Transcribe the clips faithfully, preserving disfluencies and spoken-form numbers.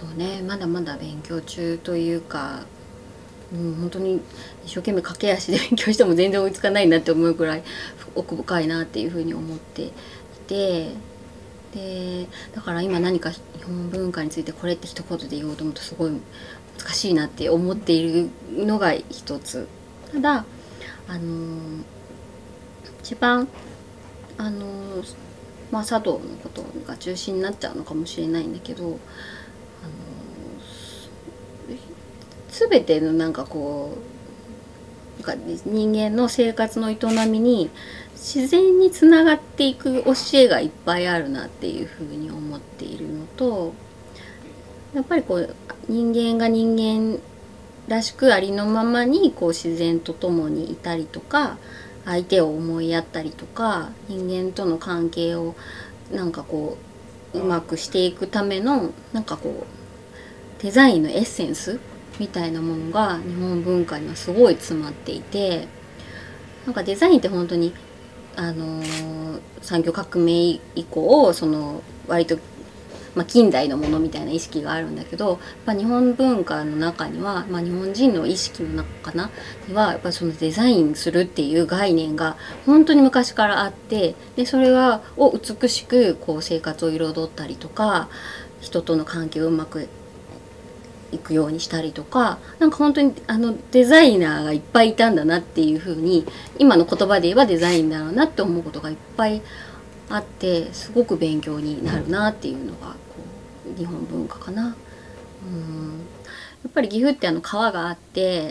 そうね、まだまだ勉強中というか、うん、本当に一生懸命駆け足で勉強しても全然追いつかないなって思うくらい奥深いなっていうふうに思っていて、でだから今何か日本文化についてこれって一言で言おうと思うとすごい難しいなって思っているのが一つ。ただあの一番あのまあ茶道のことが中心になっちゃうのかもしれないんだけど、あの全てのなんかこうなんか人間の生活の営みに自然につながっていく教えがいっぱいあるなっていうふうに思っているのと、やっぱりこう人間が人間らしくありのままにこう自然と共にいたりとか、相手を思いやったりとか、人間との関係をなんかこううまくしていくためのなんかこうデザインのエッセンスみたいなものが日本文化にはすごい詰まっていて、なんかデザインって本当にあのー、産業革命以降その割と、まあ、近代のものみたいな意識があるんだけど、やっぱ日本文化の中には、まあ、日本人の意識の中かなにはやっぱそのデザインするっていう概念が本当に昔からあって、でそれはを美しくこう生活を彩ったりとか、人との関係をうまくいくようにしたりとか、なんか本当にあのデザイナーがいっぱいいたんだなっていう風に今の言葉で言えばデザインだろうなって思うことがいっぱいあって、すごく勉強になるなっていうのがこう日本文化かな。うんやっぱり岐阜ってあの川があって、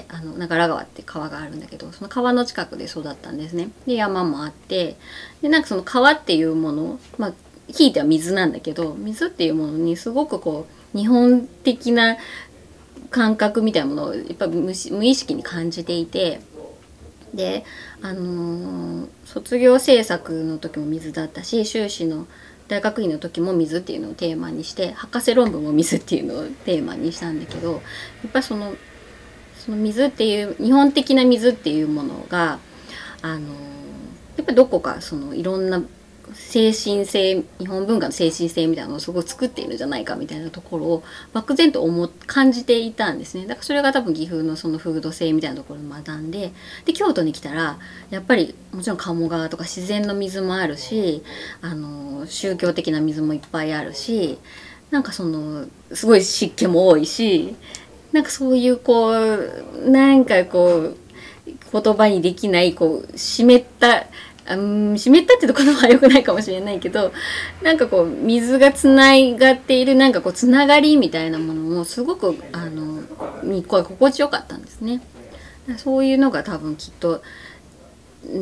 あの長良川って川があるんだけど、その川の近くで育ったんですね。で山もあって、でなんかその川っていうもの、まあひいては水なんだけど、水っていうものにすごくこう日本的な感覚みたいなものをやっぱ無意識に感じていて、であのー、卒業制作の時も水だったし、修士の大学院の時も水っていうのをテーマにして、博士論文も水っていうのをテーマにしたんだけど、やっぱりそのその水っていう日本的な水っていうものがあのー、やっぱりどこかそのいろんな精神性、日本文化の精神性みたいなのをすごい作っているんじゃないかみたいなところを漠然と思感じていたんですね。だからそれが多分岐阜のその風土性みたいなところに学んで、で京都に来たらやっぱりもちろん鴨川とか自然の水もあるし、あの宗教的な水もいっぱいあるし、なんかそのすごい湿気も多いし、なんかそういうこうなんかこう言葉にできないこう湿ったうん、湿ったってところは良くないかもしれないけど、なんかこう水がつながっているなんかこうつながりみたいなものもすごくあのにこ心地よかったんですね。そういうのが多分きっと、うん、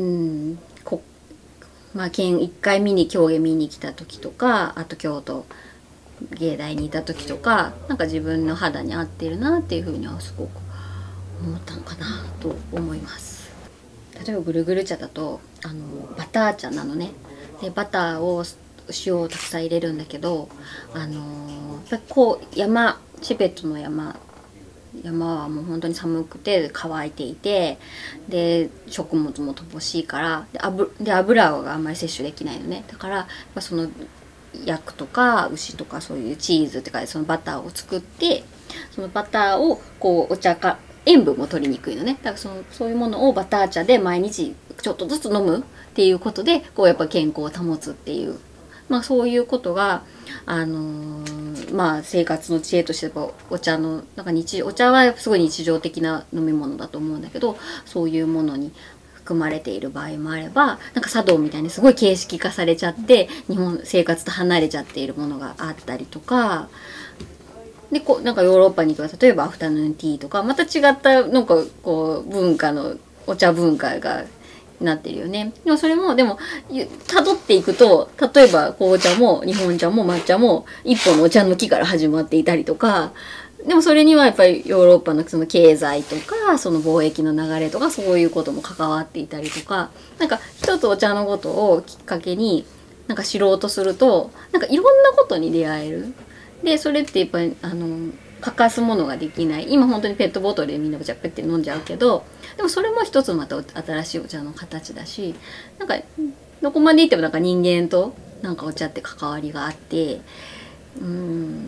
こまあ県いっかい見に狂言見に来た時とか、あと京都芸大にいた時とか、なんか自分の肌に合ってるなっていうふうにはすごく思ったのかなと思います。例えばぐるぐる茶だとあのバター茶なのね。でバターを塩をたくさん入れるんだけど、あのやっぱこう山チベットの山山はもう本当に寒くて乾いていて、で食物も乏しいからで 油, で油があんまり摂取できないのね。だからやっぱその焼くとか牛とかそういうチーズってかそのバターを作って、そのバターをこうお茶か塩分も取りにくいのね。だからそのそういうものをバター茶で毎日ちょっとずつ飲むっていうことでこうやっぱ健康を保つっていう、まあそういうことがあのー、まあ生活の知恵としてやっぱお茶のなんか日お茶はすごい日常的な飲み物だと思うんだけど、そういうものに含まれている場合もあれば、なんか茶道みたいにすごい形式化されちゃって日本生活と離れちゃっているものがあったりとか。でこうなんかヨーロッパに行くと例えばアフタヌーンティーとかまた違ったなんかこう文化のお茶文化がなってるよね。でもそれもでも辿っていくと例えば紅茶も日本茶も抹茶も一本のお茶の木から始まっていたりとか、でもそれにはやっぱりヨーロッパのその経済とかその貿易の流れとかそういうことも関わっていたりとか、なんか一つお茶のことをきっかけになんか知ろうとするとなんかいろんなことに出会える。でそれってやっぱりあの欠かすものができない。今本当にペットボトルでみんなお茶ペッて飲んじゃうけど、でもそれも一つまた新しいお茶の形だし、なんかどこまでいってもなんか人間となんかお茶って関わりがあって、うん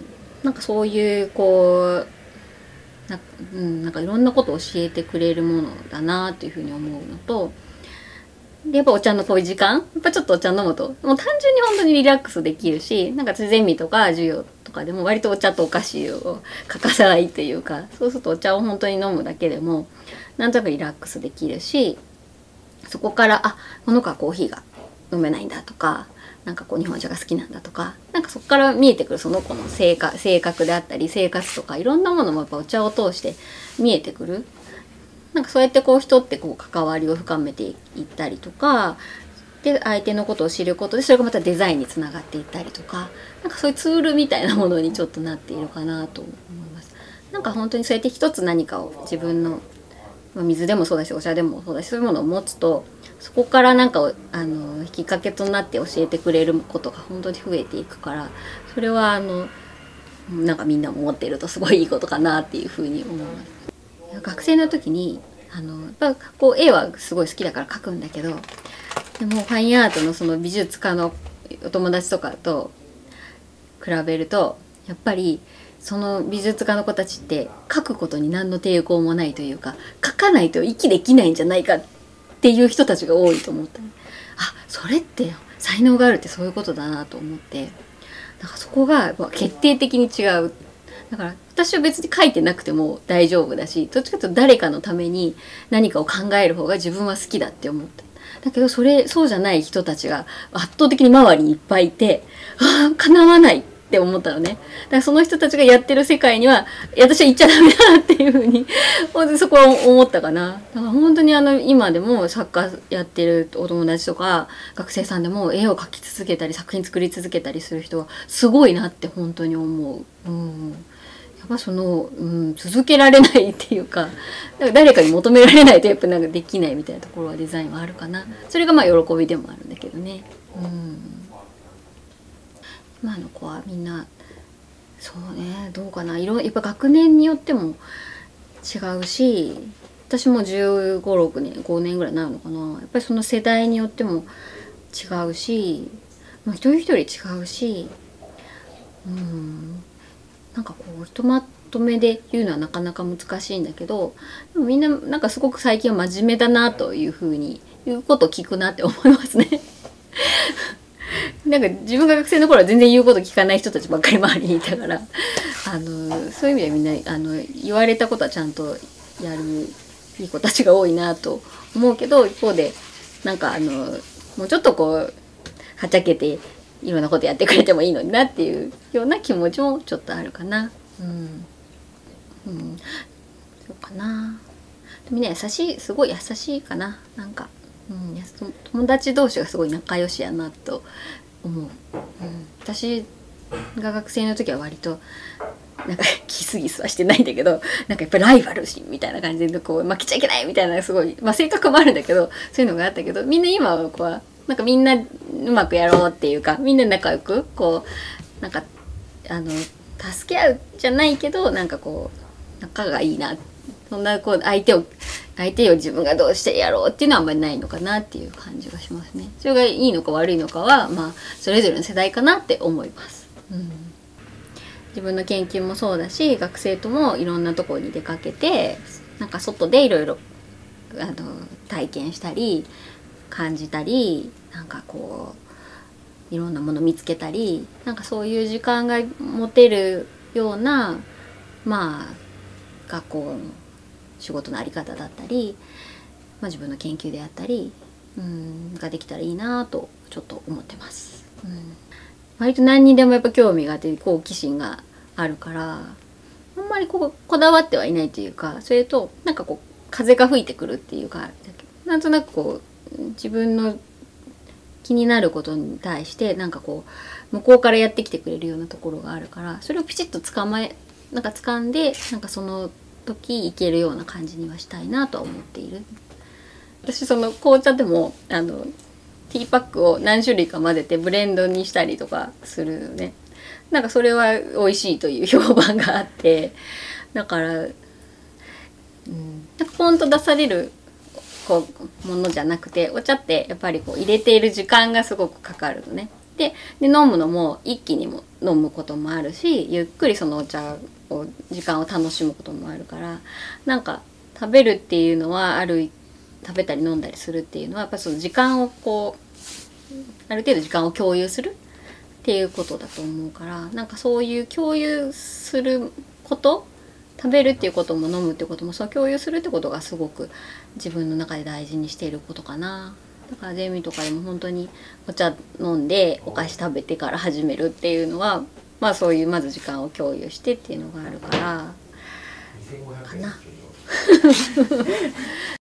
なんかそういうこうな、うん、なんかいろんなことを教えてくれるものだなっていうふうに思うのと、でやっぱお茶のこういう時間、やっぱちょっとお茶飲むともう単純に本当にリラックスできるし、なんかゼミとか授業とかでも割とお茶とお菓子を欠かさないっていうか、そうするとお茶を本当に飲むだけでもなんとなくリラックスできるし、そこからあこの子はコーヒーが飲めないんだとか、なんかこう日本茶が好きなんだとか、なんかそこから見えてくるその子の性格、性格であったり生活とかいろんなものもやっぱお茶を通して見えてくる。なんかそうやってこう人ってこう関わりを深めていったりとかで、相手のことを知ることでそれがまたデザインにつながっていったりとか、なんかそういうツールみたいなものにちょっとなっているかなと思います。なんか本当にそうやって一つ何かを自分の水でもそうだしお茶でもそうだし、そういうものを持つとそこからなんかあの引きかけとなって教えてくれることが本当に増えていくから、それはあのなんかみんなも持っているとすごいいいことかなっていうふうに思います。学生の時にあのやっぱこう絵はすごい好きだから描くんだけど、でもファインアートのその美術家のお友達とかと比べるとやっぱりその美術家の子たちって描くことに何の抵抗もないというか、描かないと息できないんじゃないかっていう人たちが多いと思った。あ、それって才能があるってそういうことだなと思って、なんかそこが決定的に違う。だから私は別に書いてなくても大丈夫だし、どっちかというと誰かのために何かを考える方が自分は好きだって思った。だけどそれそうじゃない人たちが圧倒的に周りにいっぱいいて、ああ叶わないって思ったのね。だからその人たちがやってる世界には私は行っちゃダメだなっていうふうにそこは思ったかな。だから本当にあの今でも作家やってるお友達とか学生さんでも絵を描き続けたり作品作り続けたりする人はすごいなって本当に思う。うん、やっぱその、うん、続けられないっていうか、か誰かに求められないとやっぱなんかできないみたいなところはデザインはあるかな。それがまあ喜びでもあるんだけどね。うん、今の子はみんなそうね、どうかな、いろやっぱ学年によっても違うし、私もじゅうご、ろくねんごねんぐらいになるのかな。やっぱりその世代によっても違うし、まあ、一人一人違うし、うん、なんかこうひとまとめで言うのはなかなか難しいんだけど、でもみんななんかすごく最近は真面目だなというふうに言うことを聞くなって思いますね。なんか自分が学生の頃は全然言うこと聞かない人たちばっかり周りにいたから、あのそういう意味でみんなあの言われたことはちゃんとやるいい子たちが多いなと思うけど、一方でなんかあのもうちょっとこうはちゃけていろんなことやってくれてもいいのになっていうような気持ちもちょっとあるかな。うん、うん、そうかな。みんな優しい、すごい優しいかな。なんか、うん、や友達同士がすごい仲良しやなと思う。うん、私が学生の時は割となんかギスギスはしてないんだけど、なんかやっぱりライバル心みたいな感じでこう負けちゃいけないみたいなすごい、まあ、性格もあるんだけどそういうのがあったけど、みんな今はこうなんかみんなうまくやろうっていうか、みんな仲良くこうなんかあの助け合うじゃないけど、なんかこう仲がいいな、そんなこう相手を相手を自分がどうしてやろうっていうのはあんまりないのかなっていう感じがしますね。それがいいのか悪いのかはまあそれぞれの世代かなって思います。うん、自分の研究もそうだし、学生ともいろんなところに出かけてなんか外でいろいろあの体験したり感じたり、なんかこういろんなもの見つけたり、なんかそういう時間が持てるようなまあ学校の仕事の在り方だったり、まあ、自分の研究であったり、うん、ができたらいいなとちょっと思ってます。うん、割と何にでもやっぱ興味があって好奇心があるから、あんまりこうこだわってはいないというか、それとなんかこう風が吹いてくるっていうか、なんとなくこう自分の気になることに対してなんかこう向こうからやってきてくれるようなところがあるから、それをピチッと捕まえなんか掴んでなんかその時いけるような感じにはしたいなとは思っている。私その紅茶でもあのティーパックを何種類か混ぜてブレンドにしたりとかするのね。なんかそれは美味しいという評判があって、だから、うん、なんかポンと出されるこうものじゃなくて、お茶ってやっぱりこう入れている時間がすごくかかるのね。 でで飲むのも一気にも飲むこともあるし、ゆっくりそのお茶を時間を楽しむこともあるから、なんか食べるっていうのはある食べたり飲んだりするっていうのはやっぱりその時間をこうある程度時間を共有するっていうことだと思うから、なんかそういう共有すること、食べるっていうことも飲むっていうことも、その共有するってことがすごく自分の中で大事にしていることかな。だからゼミとかでも本当にお茶飲んでお菓子食べてから始めるっていうのは、まあそういうまず時間を共有してっていうのがあるからかな。